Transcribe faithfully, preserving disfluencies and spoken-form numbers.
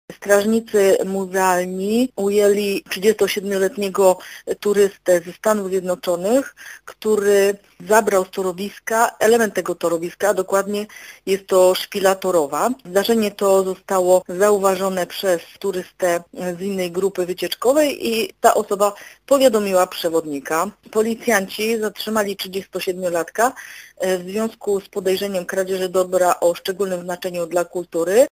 Strażnicy muzealni ujęli trzydziestosiedmioletniego turystę ze Stanów Zjednoczonych, który zabrał z torowiska element tego torowiska, dokładnie jest to szpila torowa. Zdarzenie to zostało zauważone przez turystę z innej grupy wycieczkowej i ta osoba powiadomiła przewodnika. Policjanci zatrzymali trzydziestosiedmiolatka w związku z podejrzeniem kradzieży dobra o szczególnym znaczeniu dla kultury.